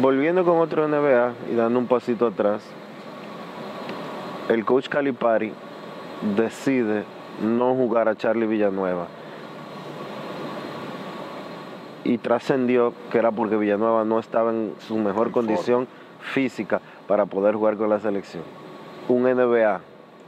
Volviendo con otro NBA y dando un pasito atrás, el coach Calipari decide no jugar a Charlie Villanueva y trascendió que era porque Villanueva no estaba en su mejor condición física para poder jugar con la selección. Un NBA.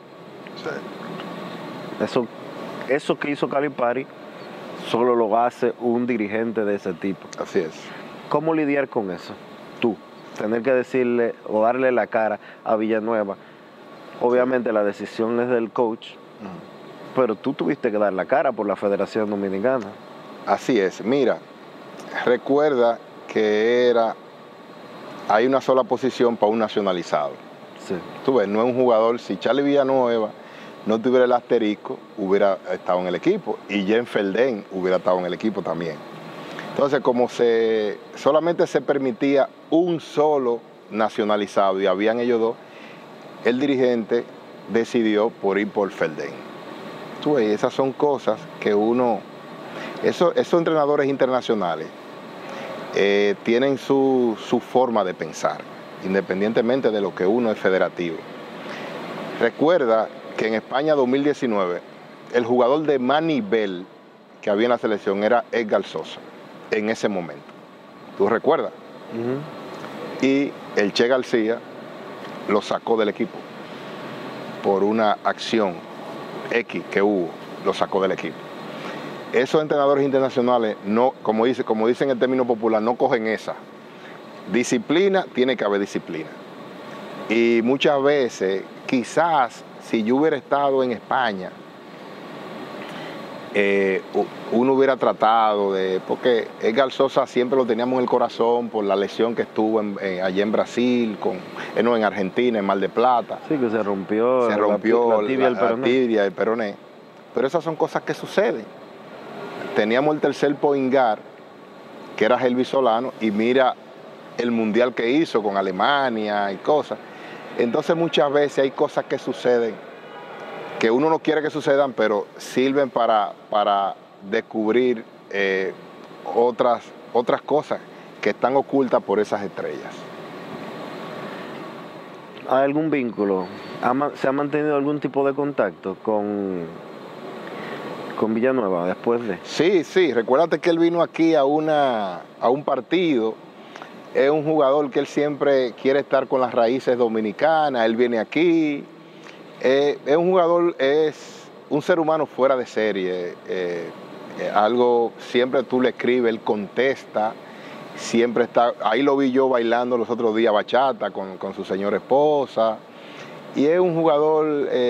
Sí. Eso que hizo Calipari solo lo hace un dirigente de ese tipo. Así es. ¿Cómo lidiar con eso? Tú, tener que decirle o darle la cara a Villanueva. Obviamente la decisión es del coach, pero tú tuviste que dar la cara por la Federación Dominicana. Así es. Mira, recuerda que hay una sola posición para un nacionalizado. Sí. Tú ves, no es un jugador. Si Charlie Villanueva no tuviera el asterisco, hubiera estado en el equipo, y Jen Felden hubiera estado en el equipo también. Entonces, como solamente se permitía un solo nacionalizado y habían ellos dos, el dirigente decidió por ir por Felden. Tú ves, esas son cosas que esos entrenadores internacionales tienen su forma de pensar, independientemente de lo que uno es federativo. Recuerda que en España 2019, el jugador de más nivel que había en la selección era Edgar Sosa, en ese momento. ¿Tú recuerdas? Y el Che García lo sacó del equipo por una acción X que hubo, lo sacó del equipo. Esos entrenadores internacionales, no, como dicen en el término popular, no cogen esa. Disciplina, tiene que haber disciplina. Y muchas veces, quizás, si yo hubiera estado en España, uno hubiera tratado porque Edgar Sosa siempre lo teníamos en el corazón por la lesión que estuvo allá en Brasil, en Argentina, en Mar del Plata. Sí, que se rompió la tibia y el peroné. Pero esas son cosas que suceden. Teníamos el tercer point guard, que era Helvis Solano, y mira el mundial que hizo con Alemania y cosas. Entonces muchas veces hay cosas que suceden que uno no quiere que sucedan, pero sirven para descubrir otras cosas que están ocultas por esas estrellas. ¿Hay algún vínculo? ¿Se ha mantenido algún tipo de contacto con Villanueva después de? Sí. Recuérdate que él vino aquí a un partido. Es un jugador que él siempre quiere estar con las raíces dominicanas. Él viene aquí. Es un jugador, es un ser humano fuera de serie. Algo, siempre tú le escribes, él contesta. Siempre está. Ahí lo vi yo bailando los otros días bachata con su señora esposa. Y es un jugador,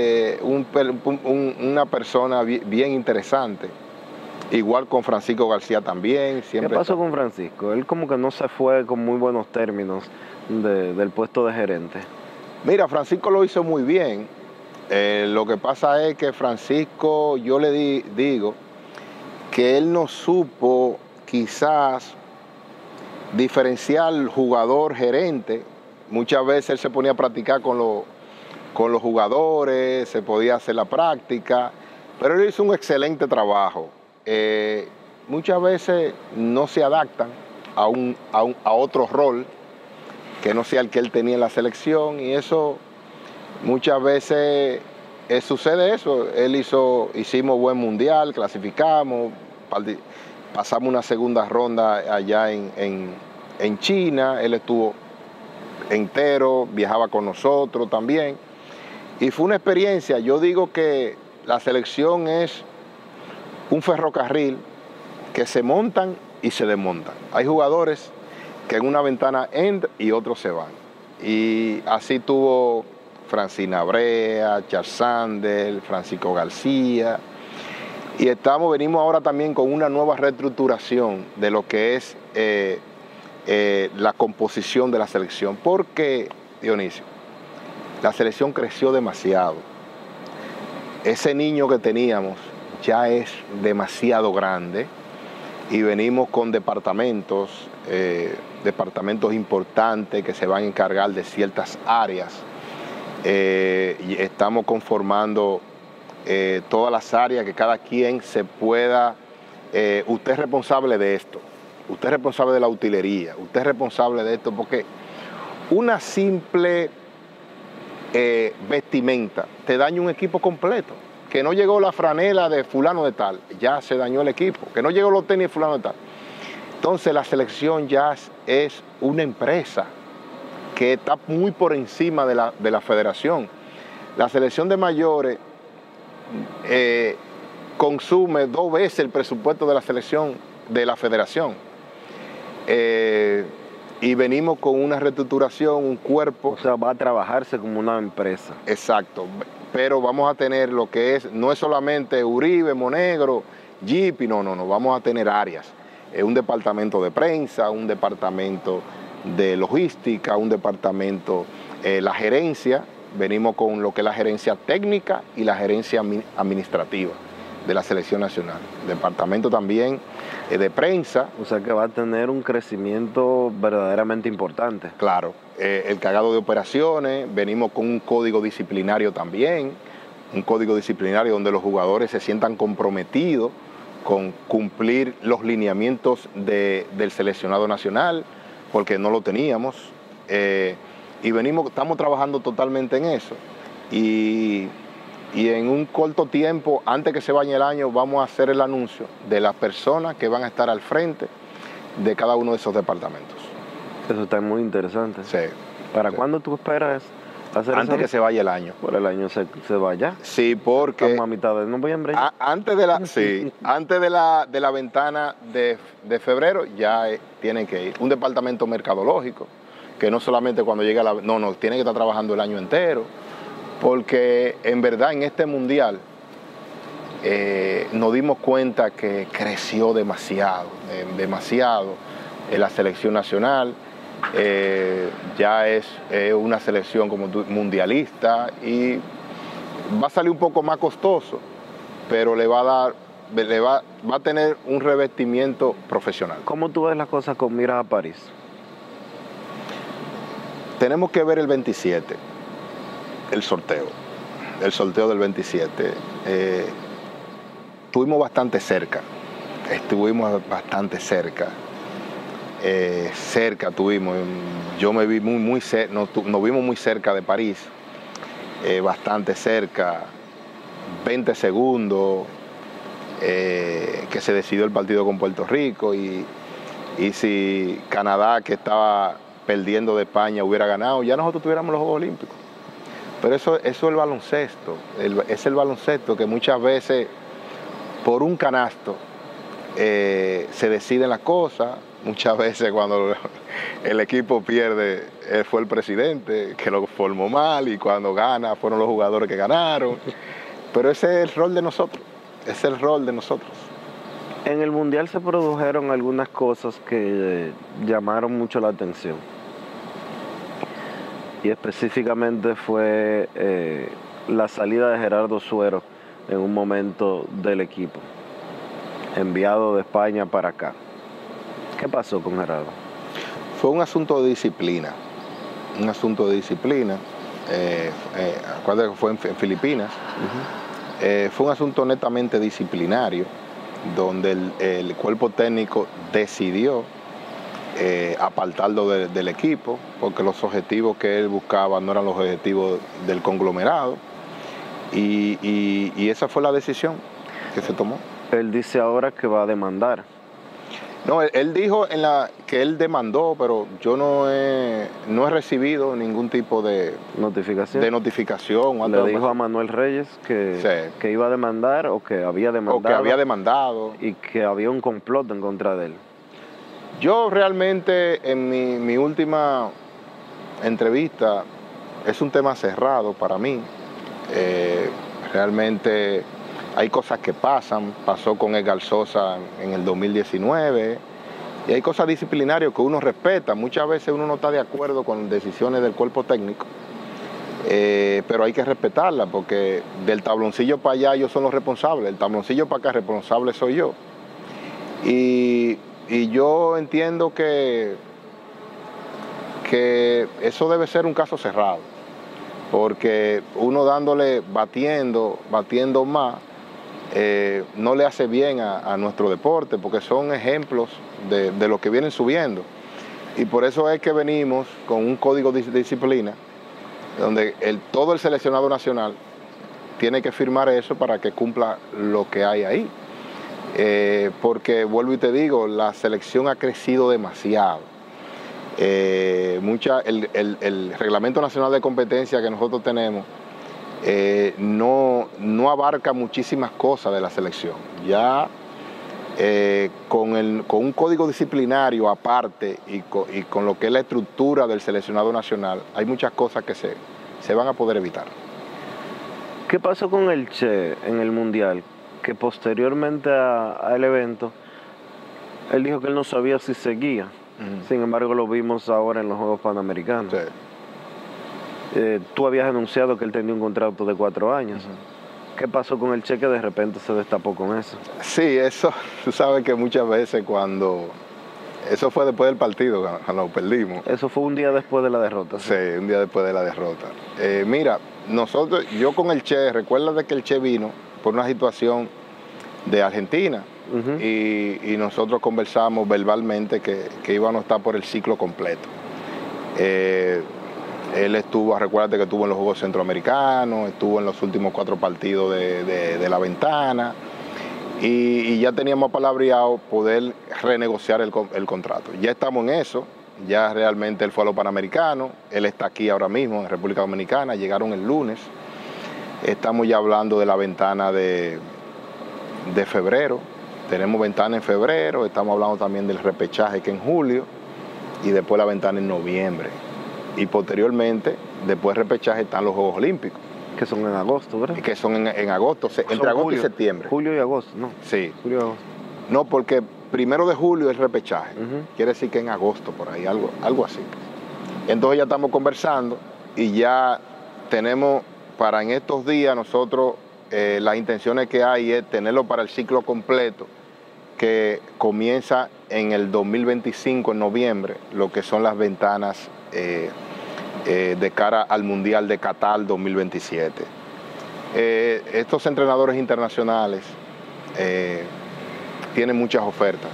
una persona bien interesante. Igual con Francisco García también. ¿Qué pasó con Francisco? Él como que no se fue con muy buenos términos del puesto de gerente. Mira, Francisco lo hizo muy bien. Lo que pasa es que Francisco, yo le digo que él no supo quizás diferenciar jugador-gerente. Muchas veces él se ponía a practicar con los jugadores, se podía hacer la práctica, pero él hizo un excelente trabajo. Muchas veces no se adaptan a otro rol que no sea el que él tenía en la selección, y eso muchas veces sucede eso. Hicimos buen mundial, clasificamos, pasamos una segunda ronda allá en China, él estuvo entero, viajaba con nosotros también. Y fue una experiencia. Yo digo que la selección es un ferrocarril que se montan y se desmontan. Hay jugadores que en una ventana entran y otros se van. Y así tuvo Francina Brea, Charles Sanders, Francisco García. Y venimos ahora también con una nueva reestructuración de lo que es la composición de la selección. Porque, Dionisio, la selección creció demasiado. Ese niño que teníamos ya es demasiado grande y venimos con departamentos importantes que se van a encargar de ciertas áreas. Y estamos conformando todas las áreas que cada quien se pueda. Usted es responsable de esto. usted es responsable de la utilería, usted es responsable de esto, porque una simple vestimenta te daña un equipo completo. Que no llegó la franela de fulano de tal, ya se dañó el equipo. Que no llegó los tenis de fulano de tal. Entonces la selección ya es una empresa que está muy por encima de la federación. La selección de mayores consume 2 veces el presupuesto de la selección de la federación. Y venimos con una reestructuración, un cuerpo. O sea, va a trabajarse como una empresa. Exacto, pero vamos a tener lo que es, no es solamente Uribe, Monegro, Jeep, no, vamos a tener áreas. Un departamento de prensa, un departamento de logística, un departamento, la gerencia, venimos con lo que es la gerencia técnica y la gerencia administrativa de la selección nacional. Departamento también de prensa. O sea que va a tener un crecimiento verdaderamente importante. Claro, el cargado de operaciones, venimos con un código disciplinario también, un código disciplinario donde los jugadores se sientan comprometidos con cumplir los lineamientos del seleccionado nacional, porque no lo teníamos, y estamos trabajando totalmente en eso. Y en un corto tiempo, antes que se vaya el año, vamos a hacer el anuncio de las personas que van a estar al frente de cada uno de esos departamentos. Eso está muy interesante. Sí. ¿Para sí. cuándo tú esperas hacer antes eso? Que se vaya el año. Por el año se vaya. Sí, porque estamos a mitad de noviembre. Antes de la ventana de febrero ya tienen que ir. Un departamento mercadológico, que no solamente cuando llega tiene que estar trabajando el año entero. Porque en verdad en este mundial nos dimos cuenta que creció demasiado la selección nacional. Ya es una selección como mundialista y va a salir un poco más costoso, pero va a tener un revestimiento profesional. ¿Cómo tú ves las cosas con miras a París? Tenemos que ver el 27. El sorteo del 27. Estuvimos bastante cerca. Yo me vi muy cerca, nos vimos muy cerca de París, bastante cerca, 20 segundos, que se decidió el partido con Puerto Rico y si Canadá, que estaba perdiendo de España, hubiera ganado, ya nosotros tuviéramos los Juegos Olímpicos. Pero eso es el baloncesto, es el baloncesto que muchas veces por un canasto se deciden las cosas. Muchas veces cuando el equipo pierde fue el presidente que lo formó mal y cuando gana fueron los jugadores que ganaron. Pero ese es el rol de nosotros, En el Mundial se produjeron algunas cosas que llamaron mucho la atención. Y específicamente fue la salida de Gerardo Suero en un momento del equipo, enviado de España para acá. ¿Qué pasó con Gerardo? Fue un asunto de disciplina, acuérdate que fue en Filipinas. Fue un asunto netamente disciplinario, donde el cuerpo técnico decidió apartarlo del equipo, porque los objetivos que él buscaba no eran los objetivos del conglomerado, y esa fue la decisión que se tomó. Él dice ahora que va a demandar. No, él dijo que él demandó, pero yo no he recibido ningún tipo de notificación. Le dijo a Manuel Reyes que iba a demandar o que había demandado. Y que había un complot en contra de él. Yo realmente en mi última entrevista es un tema cerrado para mí. Realmente hay cosas que pasó con Edgar Sosa en el 2019 y hay cosas disciplinarias que uno respeta. Muchas veces uno no está de acuerdo con decisiones del cuerpo técnico, pero hay que respetarlas porque del tabloncillo para allá ellos son los responsables, del tabloncillo para acá el responsable soy yo. Y yo entiendo que eso debe ser un caso cerrado, porque uno batiendo más, no le hace bien a nuestro deporte, porque son ejemplos de lo que vienen subiendo. Y por eso es que venimos con un código de disciplina, donde todo el seleccionado nacional tiene que firmar eso para que cumpla lo que hay ahí. Porque, vuelvo y te digo, la selección ha crecido demasiado. El Reglamento Nacional de Competencia que nosotros tenemos no abarca muchísimas cosas de la selección. Ya con un código disciplinario aparte y con lo que es la estructura del seleccionado nacional, hay muchas cosas que se van a poder evitar. ¿Qué pasó con el Che en el Mundial? Que posteriormente al evento, él dijo que él no sabía si seguía. Sin embargo, lo vimos ahora en los Juegos Panamericanos. Sí. Tú habías anunciado que él tenía un contrato de 4 años. ¿Qué pasó con el Che que de repente se destapó con eso? Sí, eso, tú sabes que muchas veces eso fue después del partido, cuando perdimos. Eso fue un día después de la derrota. Sí, un día después de la derrota. Mira, yo con el Che, recuerda de que el Che vino por una situación de Argentina y nosotros conversamos verbalmente que íbamos a estar por el ciclo completo. Él recuérdate que estuvo en los Juegos Centroamericanos, estuvo en los últimos 4 partidos de la ventana y ya teníamos palabreado poder renegociar el contrato. Ya estamos en eso, ya realmente él fue a los Panamericanos, él está aquí ahora mismo en República Dominicana, llegaron el lunes. Estamos ya hablando de la ventana de febrero, tenemos ventana en febrero, estamos hablando también del repechaje que en julio y después la ventana en noviembre. Y posteriormente, después del repechaje están los Juegos Olímpicos. Que son en agosto, ¿verdad? Que son en agosto, entre agosto y septiembre. Julio y agosto, ¿no? Sí. Julio y agosto. No, porque 1 de julio es el repechaje. Quiere decir que en agosto, por ahí, algo así. Entonces ya estamos conversando y ya tenemos... Para en estos días nosotros, las intenciones que hay es tenerlo para el ciclo completo, que comienza en el 2025, en noviembre, lo que son las ventanas de cara al Mundial de Qatar 2027. Estos entrenadores internacionales tienen muchas ofertas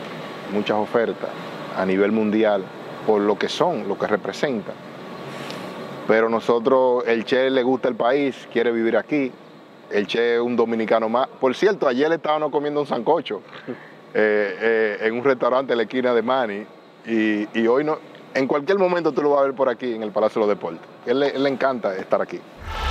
a nivel mundial por lo que son, lo que representan. Pero nosotros, el Che le gusta el país, quiere vivir aquí. El Che es un dominicano más. Por cierto, ayer estábamos comiendo un sancocho en un restaurante en la esquina de Manny. Y hoy no, en cualquier momento tú lo vas a ver por aquí en el Palacio de los Deportes. Él le encanta estar aquí.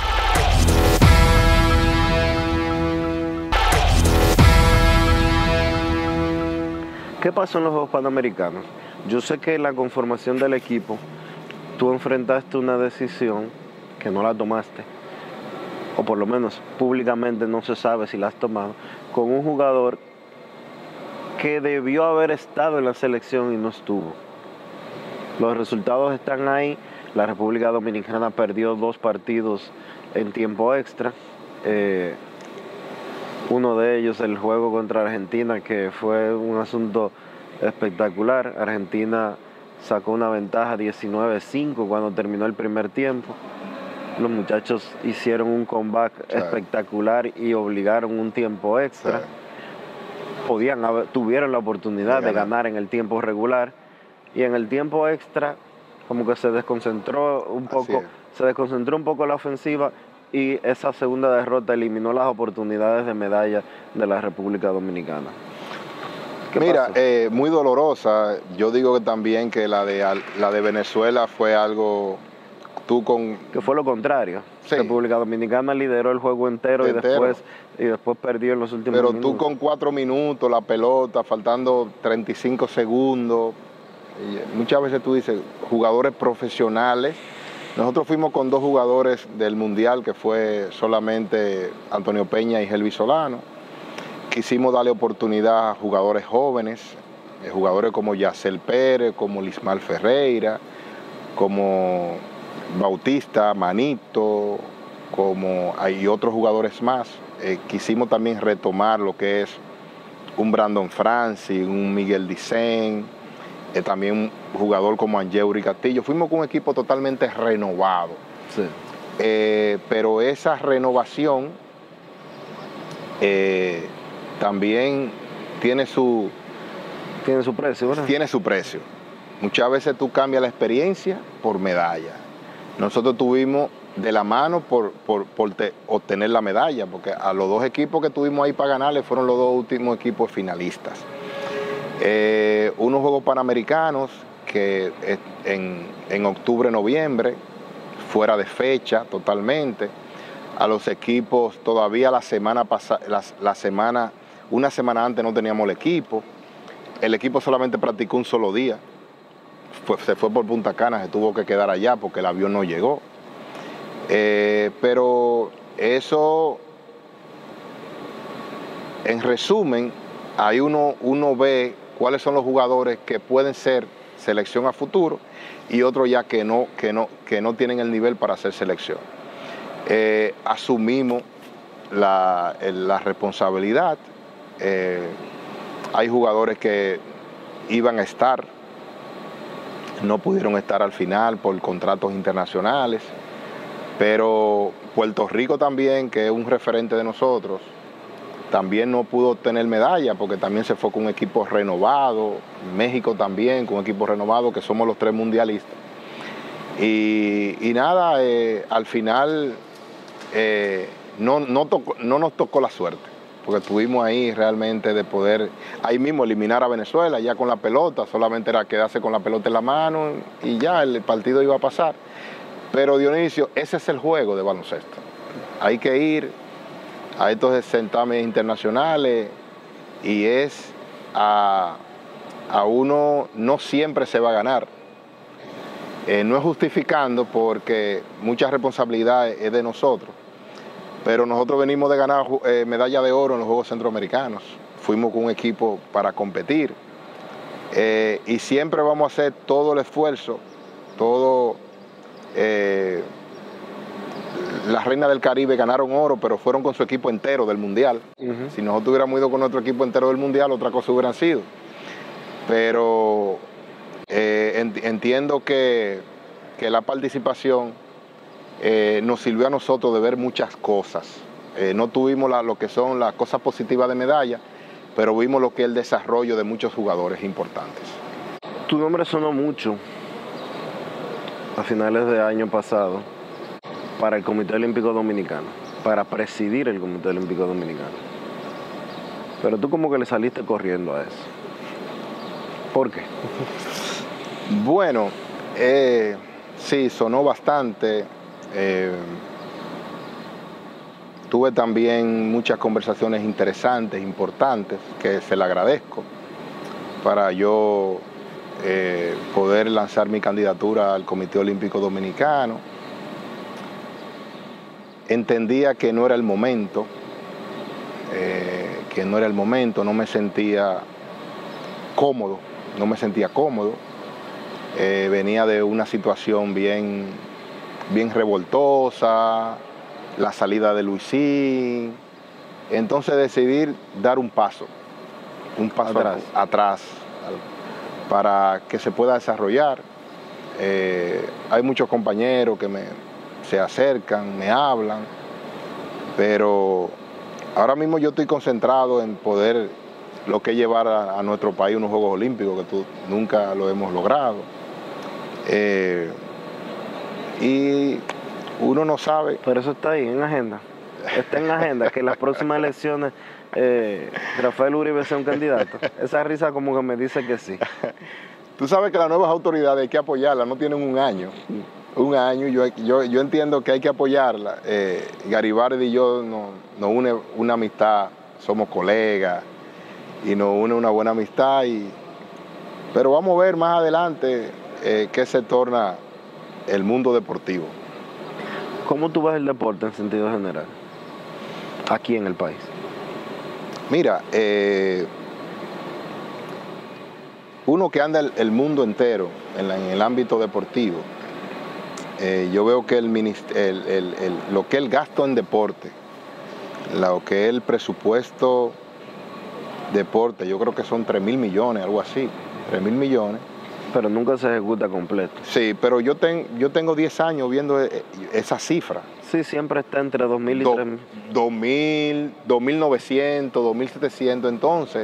¿Qué pasó en los Juegos Panamericanos? Yo sé que en la conformación del equipo tú enfrentaste una decisión que no la tomaste, o por lo menos públicamente no se sabe si la has tomado, con un jugador que debió haber estado en la selección y no estuvo. Los resultados están ahí. La República Dominicana perdió 2 partidos en tiempo extra. Uno de ellos, el juego contra Argentina, que fue un asunto espectacular. Argentina sacó una ventaja 19-5 cuando terminó el primer tiempo. Los muchachos hicieron un comeback espectacular y obligaron un tiempo extra. Tuvieron la oportunidad de ganar en el tiempo regular y en el tiempo extra como que se desconcentró un poco la ofensiva y esa segunda derrota eliminó las oportunidades de medalla de la República Dominicana. Mira, muy dolorosa. Yo digo que también que la de Venezuela fue algo... Que fue lo contrario. Sí. República Dominicana lideró el juego entero. Y después perdió en los últimos minutos. Pero tú con 4 minutos, la pelota, faltando 35 segundos. Y muchas veces tú dices, jugadores profesionales. Nosotros fuimos con 2 jugadores del Mundial, que fue solamente Antonio Peña y Helvi Solano. Quisimos darle oportunidad a jugadores jóvenes, jugadores como Yacel Pérez, como Lismar Ferreira, como Bautista, Manito, hay otros jugadores más. Quisimos también retomar lo que es un Brandon Francis, un Miguel Dicen, también un jugador como Angeuri Castillo. Fuimos con un equipo totalmente renovado. Sí. Pero esa renovación también tiene su precio, ¿verdad? Tiene su precio. Muchas veces tú cambias la experiencia por medalla. Nosotros tuvimos de la mano por obtener la medalla, porque a los dos equipos que tuvimos ahí para ganarle fueron los dos últimos equipos finalistas. Unos Juegos Panamericanos que en octubre, noviembre, fuera de fecha totalmente, a los equipos todavía la semana pasada, una semana antes no teníamos el equipo solamente practicó un solo día, se fue por Punta Cana, se tuvo que quedar allá porque el avión no llegó. Pero eso, en resumen, ahí uno ve cuáles son los jugadores que pueden ser selección a futuro y otros ya que no tienen el nivel para ser selección. Asumimos la responsabilidad. Hay jugadores que iban a estar, no pudieron estar al final por contratos internacionales, pero Puerto Rico también, que es un referente de nosotros, también no pudo obtener medalla porque también se fue con un equipo renovado, México también con un equipo renovado, que somos los 3 mundialistas. Y nada, al final no nos tocó la suerte, porque estuvimos ahí realmente de poder ahí mismo eliminar a Venezuela ya con la pelota, solamente era quedarse con la pelota en la mano y ya el partido iba a pasar. Pero Dionisio, ese es el juego de baloncesto. Hay que ir a estos certámenes internacionales y a uno no siempre se va a ganar. No es justificando porque mucha responsabilidad es de nosotros, pero nosotros venimos de ganar medalla de oro en los Juegos Centroamericanos. Fuimos con un equipo para competir y siempre vamos a hacer todo el esfuerzo, las reinas del Caribe ganaron oro, pero fueron con su equipo entero del Mundial. Si nosotros hubiéramos ido con nuestro equipo entero del Mundial, otra cosa hubieran sido. Pero entiendo que la participación nos sirvió a nosotros de ver muchas cosas. No tuvimos lo que son las cosas positivas de medalla, pero vimos lo que es el desarrollo de muchos jugadores importantes. Tu nombre sonó mucho a finales de año pasado para el Comité Olímpico Dominicano, para presidir el Comité Olímpico Dominicano. Pero tú como que le saliste corriendo a eso. ¿Por qué? Bueno, sí, sonó bastante. Tuve también muchas conversaciones interesantes, importantes, que se le agradezco, para yo poder lanzar mi candidatura al Comité Olímpico Dominicano. Entendía que no era el momento, no me sentía cómodo, venía de una situación bien revoltosa, la salida de Luisín, entonces decidí dar un paso atrás para que se pueda desarrollar. Hay muchos compañeros que se acercan, me hablan, pero ahora mismo yo estoy concentrado en poder lo que llevar a nuestro país unos Juegos Olímpicos, que nunca lo hemos logrado. Y uno no sabe. Pero eso está ahí en agenda. Está en agenda que en las próximas elecciones Rafael Uribe sea un candidato. Esa risa como que me dice que sí. Tú sabes que las nuevas autoridades hay que apoyarlas, no tienen un año. Yo entiendo que hay que apoyarla. Garibaldi y yo nos une una amistad, somos colegas y nos une una buena amistad. Pero vamos a ver más adelante qué se torna el mundo deportivo. ¿Cómo tú ves el deporte en sentido general aquí en el país? Mira, uno que anda el mundo entero en el ámbito deportivo, yo veo que lo que es el gasto en deporte, lo que es el presupuesto deporte, yo creo que son 3.000 millones, algo así, 3.000 millones, Pero nunca se ejecuta completo. Sí, pero yo tengo 10 años viendo esa cifra. Sí, siempre está entre 2.000 y 3.000. 2.000, 2.900, 2.700. Entonces,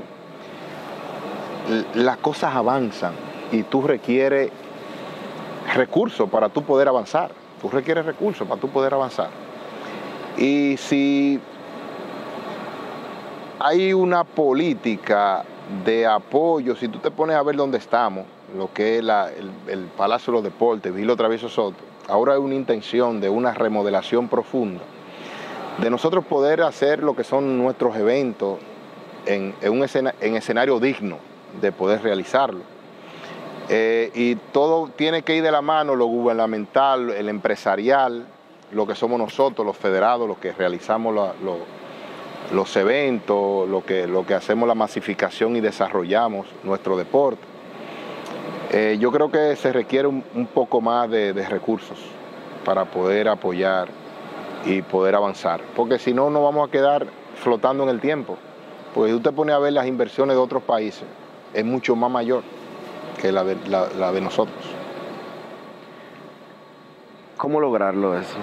las cosas avanzan y tú requieres recursos para tú poder avanzar. Tú requieres recursos para tú poder avanzar. Y si hay una política de apoyo, si tú te pones a ver dónde estamos, lo que es el Palacio de los Deportes, Virgilio Travieso Soto, ahora hay una intención de una remodelación profunda, de nosotros poder hacer lo que son nuestros eventos en escenario digno de poder realizarlo. Y todo tiene que ir de la mano, lo gubernamental, el empresarial, lo que somos nosotros, los federados, los que realizamos los eventos, lo que hacemos la masificación y desarrollamos nuestro deporte. Yo creo que se requiere un poco más de recursos para poder apoyar y poder avanzar, porque si no, nos vamos a quedar flotando en el tiempo. Porque si tú te pones a ver las inversiones de otros países, es mucho más mayor que la de nosotros. ¿Cómo lograrlo eso?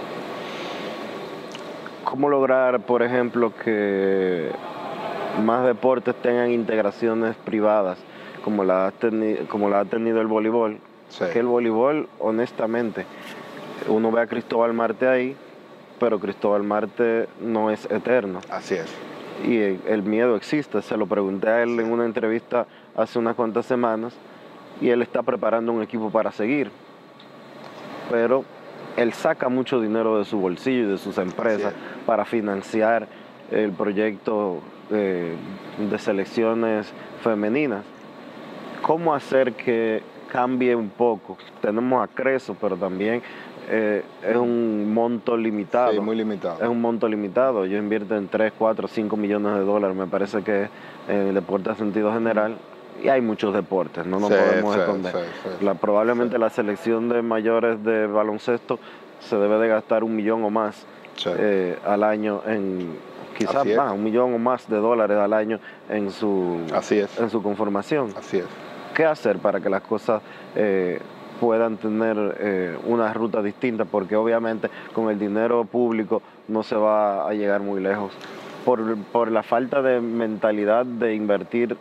¿Cómo lograr, por ejemplo, que más deportes tengan integraciones privadas, como la ha tenido el voleibol? Sí. Que el voleibol, honestamente, uno ve a Cristóbal Marte ahí, pero Cristóbal Marte no es eterno. Así es. Y el miedo existe. Se lo pregunté a él en una entrevista hace unas cuantas semanas, y él está preparando un equipo para seguir. Pero él saca mucho dinero de su bolsillo y de sus empresas para financiar el proyecto de selecciones femeninas. ¿Cómo hacer que cambie un poco? Tenemos a Creso, pero también es un monto limitado. Sí, muy limitado. Es un monto limitado. Yo invierto en 3, 4, 5 millones de dólares, me parece que en el deporte en sentido general. Y hay muchos deportes, no nos podemos esconder. Probablemente la selección de mayores de baloncesto se debe de gastar $1 millón o más al año quizás más, $1 millón o más de dólares al año en su conformación. Así es. ¿Qué hacer para que las cosas puedan tener una ruta distinta? Porque obviamente con el dinero público no se va a llegar muy lejos. Por la falta de mentalidad de invertir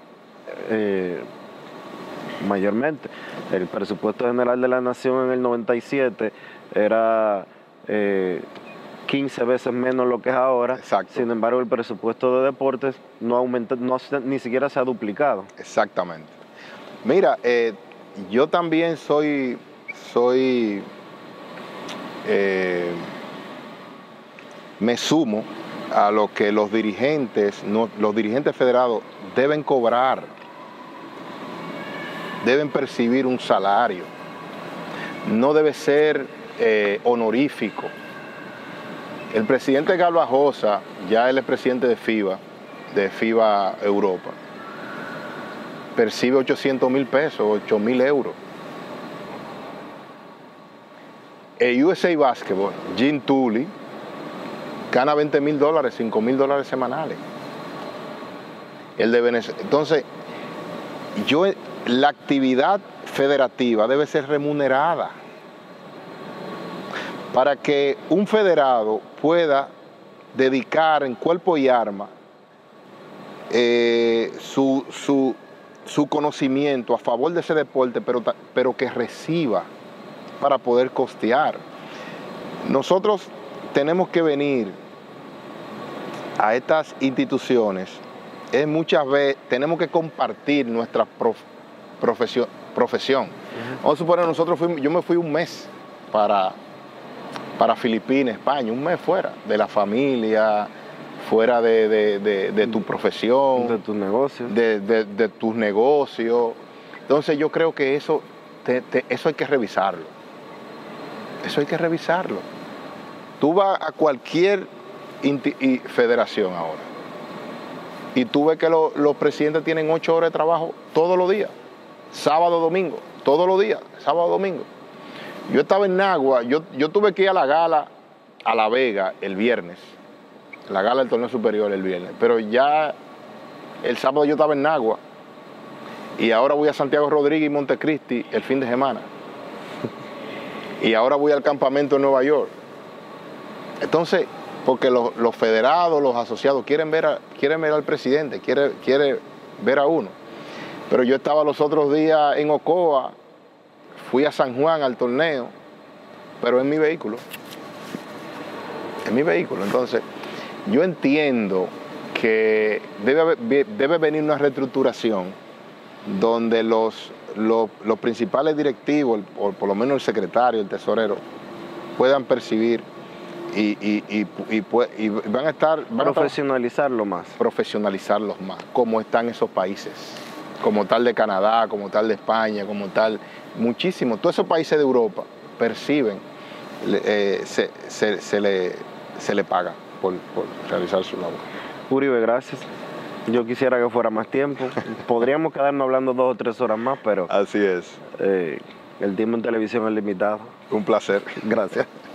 mayormente. El presupuesto general de la nación en el 97 era 15 veces menos lo que es ahora. Exacto. Sin embargo, el presupuesto de deportes no aumenta, ni siquiera se ha duplicado. Exactamente. Mira, yo también me sumo a lo que los dirigentes federados deben cobrar, deben percibir un salario, no debe ser honorífico. El presidente Garbajosa, ya él es presidente de FIBA Europa, percibe 800,000 pesos, 8,000 euros. El USA Basketball, Jim Tully, gana $20,000, $5,000 semanales. El de Venezuela. Entonces, la actividad federativa debe ser remunerada para que un federado pueda dedicar en cuerpo y arma su conocimiento a favor de ese deporte, pero que reciba para poder costear. Nosotros tenemos que venir a estas instituciones, muchas veces tenemos que compartir nuestra profesión. Vamos a suponer, yo me fui un mes para Filipinas, España, un mes fuera de la familia, fuera de tu profesión, de tus negocios, de tus negocios. Entonces yo creo que eso hay que revisarlo. Eso hay que revisarlo. Tú vas a cualquier federación ahora y tú ves que los presidentes tienen 8 horas de trabajo todos los días, sábado, domingo, todos los días, sábado, domingo. Yo estaba en Nagua, yo tuve que ir a la gala a La Vega el viernes, la gala del torneo superior el viernes, pero ya el sábado yo estaba en Nagua Y ahora voy a Santiago Rodríguez y Montecristi el fin de semana. Y ahora voy al campamento en Nueva York. Entonces, porque los federados, los asociados quieren ver al presidente, quiere ver a uno. Pero yo estaba los otros días en Ocoa, fui a San Juan al torneo, pero en mi vehículo. En mi vehículo. Entonces, yo entiendo que debe venir una reestructuración donde los principales directivos, o por lo menos el secretario, el tesorero, puedan percibir y van a estar... Profesionalizarlo más. Profesionalizarlos más, como están esos países, como tal de Canadá, como tal de España, como tal, muchísimos. Todos esos países de Europa perciben, se le paga por realizar su labor. Uribe, gracias. Yo quisiera que fuera más tiempo. Podríamos quedarnos hablando 2 o 3 horas más, pero... Así es. El tiempo en televisión es limitado. Un placer. Gracias.